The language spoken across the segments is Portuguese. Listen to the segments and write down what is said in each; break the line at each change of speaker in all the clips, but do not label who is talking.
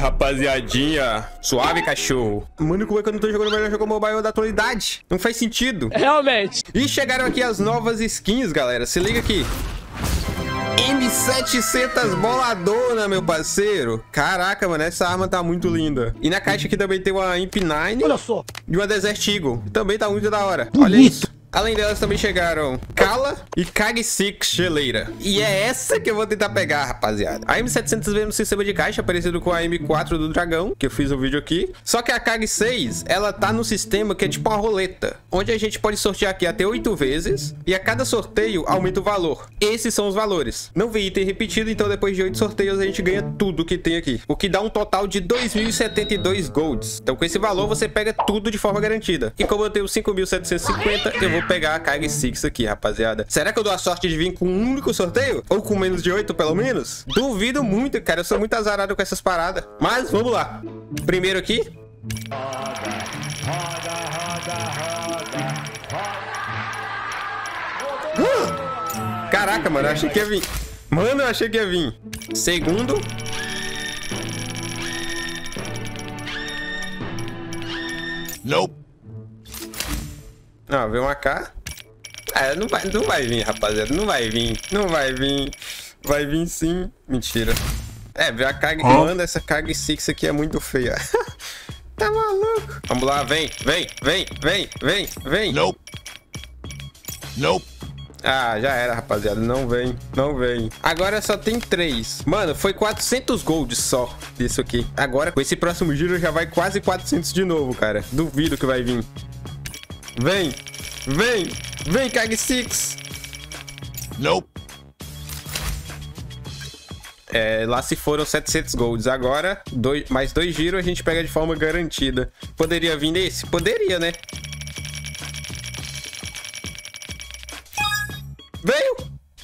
rapaziadinha. Suave, cachorro. Mano, como é que eu não tô jogando o melhor jogo mobile da atualidade? Não faz sentido.
Realmente.
E chegaram aqui as novas skins, galera. Se liga aqui. M700 boladona, meu parceiro. Caraca, mano, essa arma tá muito linda. E na caixa aqui também tem uma MP9.
Olha só.
E uma Desert Eagle. Também tá muito da hora. Olha isso. Além delas também chegaram Kala e Kag-6 geleira. E é essa que eu vou tentar pegar, rapaziada. A M700 veio no sistema de caixa, parecido com a M4 do dragão, que eu fiz um vídeo aqui. Só que a Kag-6, ela tá no sistema que é tipo uma roleta, onde a gente pode sortear aqui até 8 vezes, e a cada sorteio aumenta o valor. Esses são os valores. Não vem item repetido, então depois de 8 sorteios a gente ganha tudo que tem aqui. O que dá um total de 2.072 golds. Então com esse valor você pega tudo de forma garantida. E como eu tenho 5.750, eu vou pegar a Kag-6 aqui, rapaziada. Será que eu dou a sorte de vir com um único sorteio? Ou com menos de 8, pelo menos? Duvido muito, cara. Eu sou muito azarado com essas paradas. Mas, vamos lá. Primeiro aqui. Caraca, mano. Eu achei que ia vir. Mano, eu achei que ia vir. Segundo.
Nope.
Não, veio uma AK. Ah, não vai vir, rapaziada. Não vai vir. Não vai vir. Vai vir sim. Mentira. É, veio a Kag... Mano, essa Kag-6 aqui é muito feia. Tá maluco? Vamos lá, vem.
Nope. Nope.
Ah, já era, rapaziada. Não vem. Agora só tem 3. Mano, foi 400 gold só disso aqui. Agora, com esse próximo giro, já vai quase 400 de novo, cara. Duvido que vai vir. Vem, Kag-6.
Nope.
É, lá se foram 700 golds. Agora, mais 2 giros a gente pega de forma garantida. Poderia vir nesse? Poderia, né? Veio!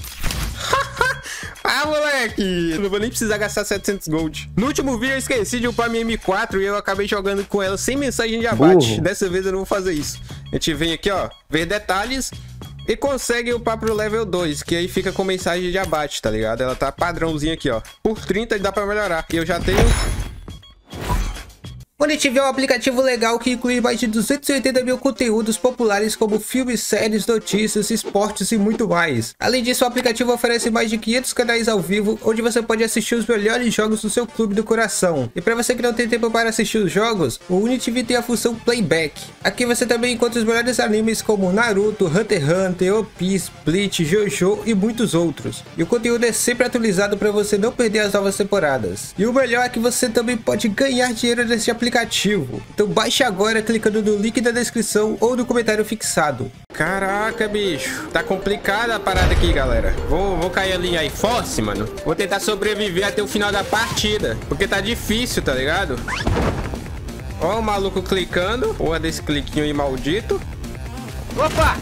Ah, moleque! Não vou nem precisar gastar 700 gold. No último vídeo eu esqueci de upar minha M4 e eu acabei jogando com ela sem mensagem de abate. Dessa vez eu não vou fazer isso. A gente vem aqui, ó, ver detalhes e consegue upar pro level 2, que aí fica com mensagem de abate, tá ligado? Ela tá padrãozinha aqui, ó. Por 30 dá pra melhorar. E eu já tenho... Quando a gente vê um aplicativo legal que inclui mais de 280 mil conteúdos populares como filmes, séries, notícias, esportes e muito mais. Além disso, o aplicativo oferece mais de 500 canais ao vivo, onde você pode assistir os melhores jogos do seu clube do coração. E para você que não tem tempo para assistir os jogos, o UniTV tem a função Playback. Aqui você também encontra os melhores animes como Naruto, Hunter x Hunter, One Piece, Bleach, JoJo e muitos outros. E o conteúdo é sempre atualizado para você não perder as novas temporadas. E o melhor é que você também pode ganhar dinheiro nesse aplicativo. Então baixe agora clicando no link da descrição ou no comentário fixado. Caraca, bicho. Tá complicada a parada aqui, galera. Vou cair ali em Air Force, mano. Vou tentar sobreviver até o final da partida. Porque tá difícil, tá ligado? Ó o maluco clicando. Porra desse cliquinho aí maldito.
Opa!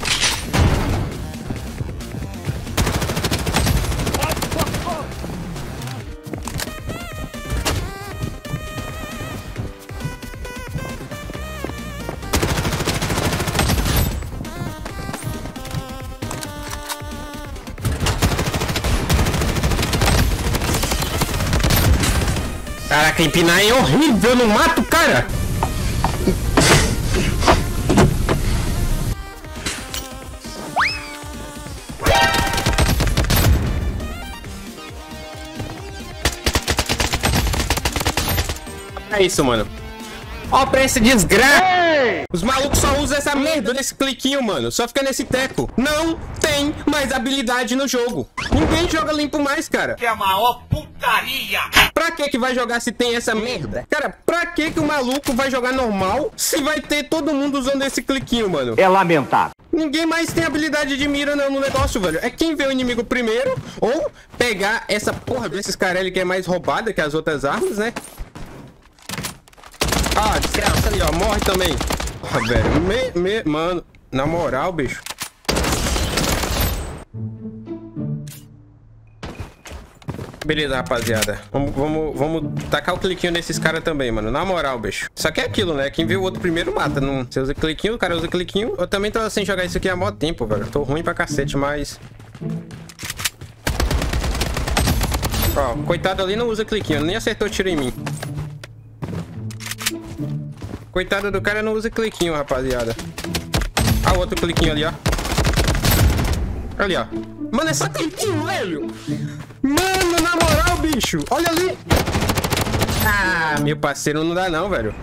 Caraca, empinar é horrível, eu não mato, cara! É isso, mano. Ó, pra essa desgraça! Os malucos só usam essa merda desse cliquinho, mano. Só fica nesse teco. Não tem mais habilidade no jogo. Ninguém joga limpo mais, cara.
Que é a maior putaria!
Pra que vai jogar se tem essa merda? Cara, pra que o maluco vai jogar normal se vai ter todo mundo usando esse cliquinho, mano?
É lamentável.
Ninguém mais tem habilidade de mira no negócio, velho. É quem vê o inimigo primeiro ou pegar essa porra desses Carelli que é mais roubada que as outras armas, né? Ah, desgraça ali, ó. Morre também. Ah, velho. Mano, na moral, bicho. Beleza, rapaziada. Vamos tacar o cliquinho nesses caras também, mano. Na moral, bicho. Só que é aquilo, né? Quem vê o outro primeiro mata. Não... Você usa cliquinho, o cara usa cliquinho. Eu também tô sem jogar isso aqui há mó tempo, velho. Tô ruim pra cacete, mas... Ó, coitado ali não usa cliquinho. Nem acertou tiro em mim. Coitado do cara, não usa cliquinho, rapaziada. Ah, o outro cliquinho ali, ó. Ali, ó. Mano, é só cliquinho, velho. Mano, na moral, bicho. Olha ali. Ah, meu parceiro, não dá não, velho.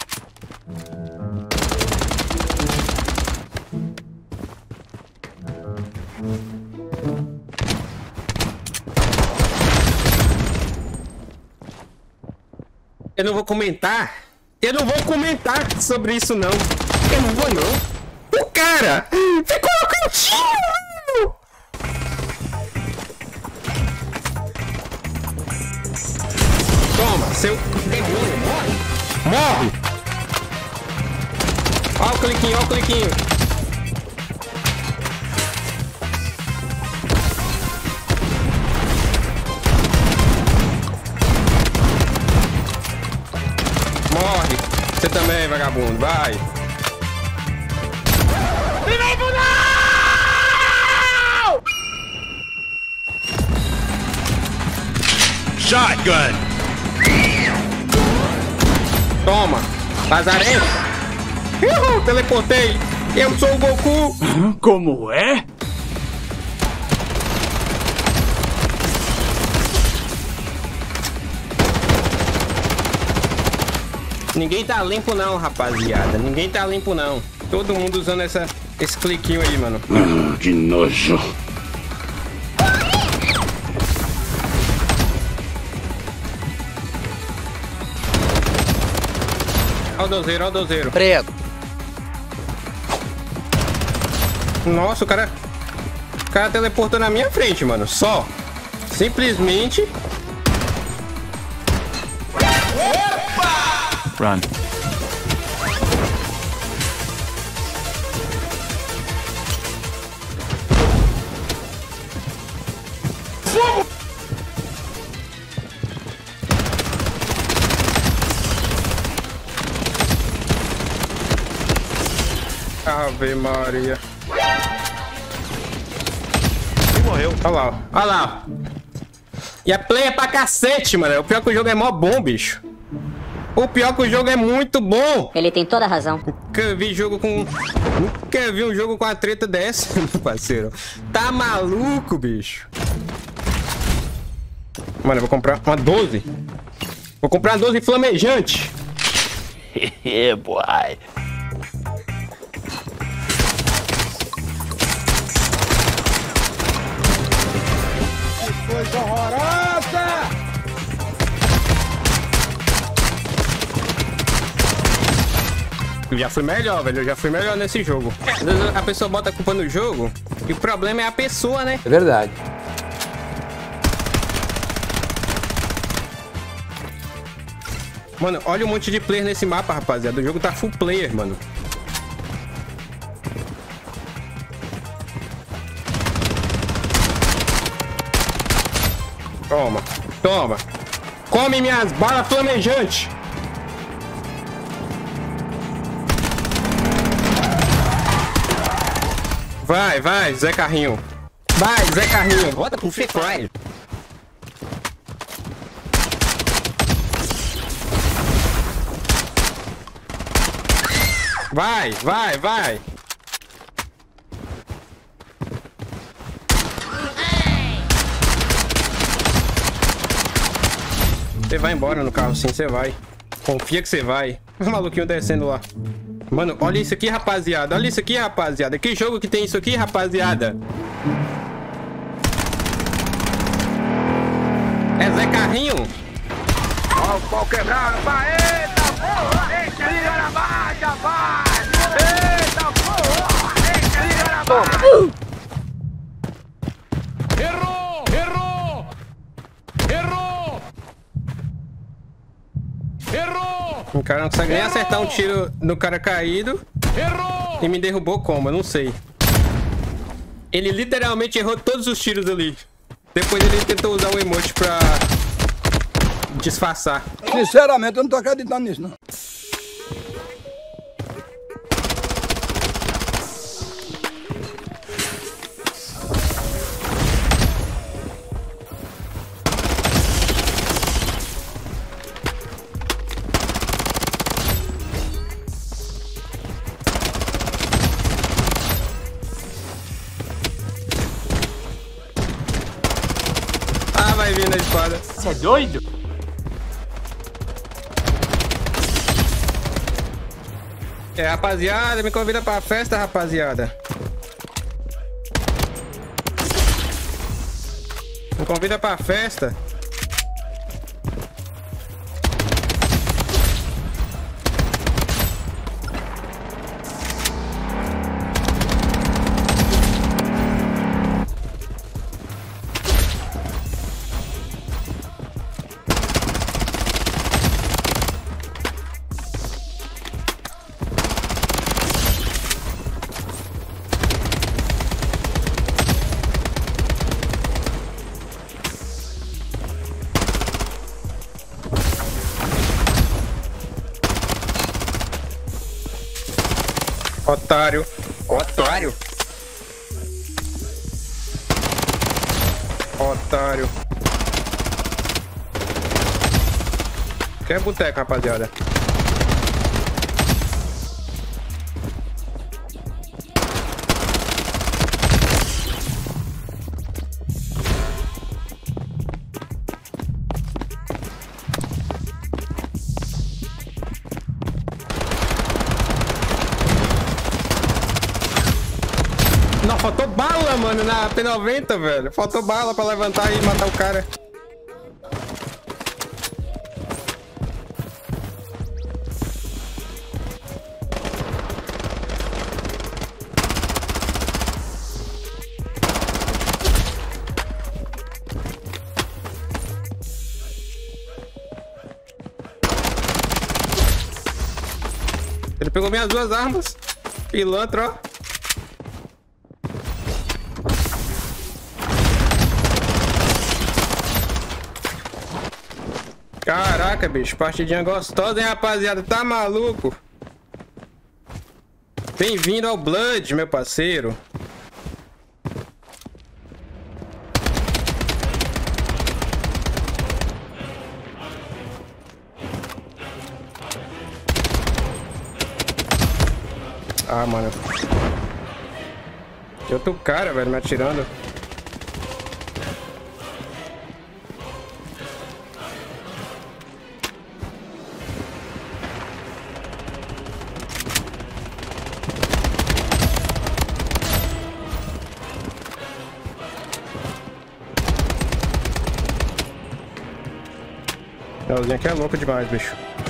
Eu não vou comentar. Eu não vou comentar sobre isso, não. Eu não vou, não. O cara ficou no cantinho, velho. Toma, seu demônio, morre. Morre. Ó o cliquinho, ó o cliquinho. Morre! Você também, vagabundo, vai!
Shotgun!
Toma! Lazarento! Teleportei! Eu sou o Goku!
Como é?
Ninguém tá limpo não, rapaziada. Ninguém tá limpo não. Todo mundo usando esse cliquinho aí, mano.
Que nojo.
Ó o dozeiro, ó o dozeiro.
Prego.
Nossa, o cara teleportou na minha frente, mano. Só. Simplesmente.
Run.
Ave Maria.
Ele morreu.
Olha lá, ó. Olha lá. E a play é pra cacete, mano. O pior que o jogo é mó bom, bicho. O pior que o jogo é muito bom.
Ele tem toda a razão.
Nunca vi jogo com... Nunca vi um jogo com a treta dessa, meu parceiro. Tá maluco, bicho. Mano, eu vou comprar uma 12. Vou comprar uma 12 flamejante.
Yeah, boy.
Coisa horrorosa!
Eu já fui melhor, velho. Eu já fui melhor nesse jogo. Às vezes a pessoa bota a culpa no jogo e o problema é a pessoa, né?
É verdade.
Mano, olha um monte de player nesse mapa, rapaziada. O jogo tá full player, mano. Toma, toma. Come minhas balas flamejantes. Vai, vai, Zé Carrinho. Vai, Zé Carrinho. Bota pro Free Fire. Vai, vai, vai. Você vai embora no carro, sim, você vai. Confia que você vai. O maluquinho descendo lá. Mano, olha isso aqui, rapaziada. Olha isso aqui, rapaziada. Que jogo que tem isso aqui, rapaziada? É Zé Carrinho?
Ó o pau quebrado, vai! Eita porra! Eita, liga na marcha, vai! Eita porra! Eita, liga na marcha! Errou! Errou! Errou! Errou!
O cara não consegue nem acertar um tiro no cara caído.
Errou!
E me derrubou como? Eu não sei. Ele literalmente errou todos os tiros ali. Depois ele tentou usar um emote pra disfarçar.
Sinceramente, eu não tô acreditando nisso, não.
safada.
Você é doido?
É, rapaziada, me convida pra festa, rapaziada. Me convida pra festa. Otário. Otário. Otário. Que é boteco, rapaziada. Não, faltou bala, mano, na P90, velho. Faltou bala pra levantar e matar o cara. Ele pegou minhas duas armas. Pilantra, ó. Caraca, bicho, partidinha gostosa, hein, rapaziada? Tá maluco? Bem-vindo ao Blood, meu parceiro. Ah, mano. Tem outro cara, velho, me atirando. Elzinho aqui é louco demais, bicho.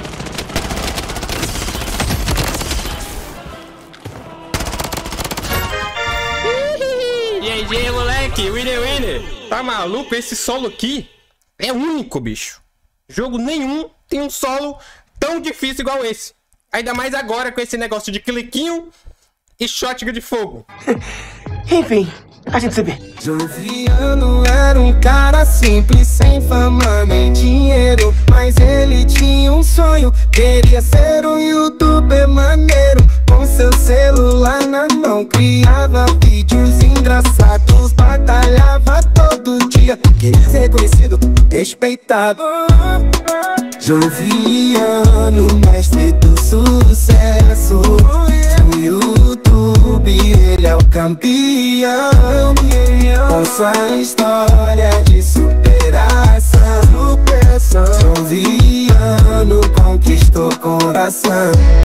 E aí, moleque? Winner. Tá maluco? Esse solo aqui é único, bicho. Jogo nenhum tem um solo tão difícil igual esse. Ainda mais agora com esse negócio de cliquinho e shotgun de fogo.
Enfim, a gente se vê.
Joviano era um cara simples, sem fama nem dinheiro, mas ele tinha um sonho, queria ser um youtuber maneiro. Com seu celular na mão, criava vídeos engraçados, batalhava todo dia, queria ser conhecido, respeitado. Joviano, mestre do sucesso, no YouTube ele é o campeão, com sua história de superação. Joviano conquistou coração.